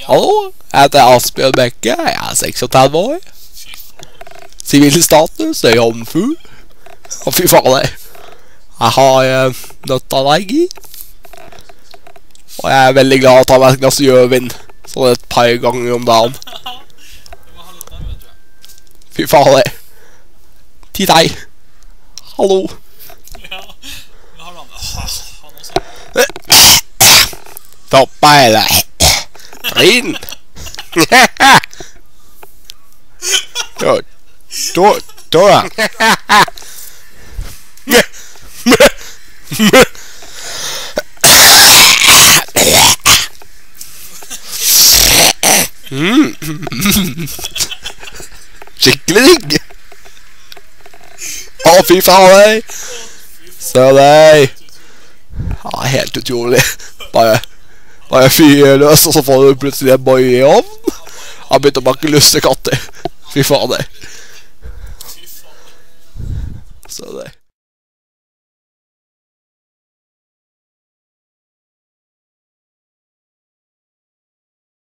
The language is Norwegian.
Hallo, jeg heter Asbjørn Bekke, jeg er 36 år. Sivilstatus er jomfru. Og fy faen, jeg har nøtteallergi. Og jeg er veldig glad i å ta meg et glass gjøvin, sånn et par ganger om dagen. Fy faen, til deg. Hallo. Toppa eller Rin. Da. Skikkelig digg. Å, fy faen. Se deg. Ja, helt utrolig. Bare fyrer løs, og så får du plutselig en boy i ovn. Han begynte å bake lustekatter. Fy faen. Se deg.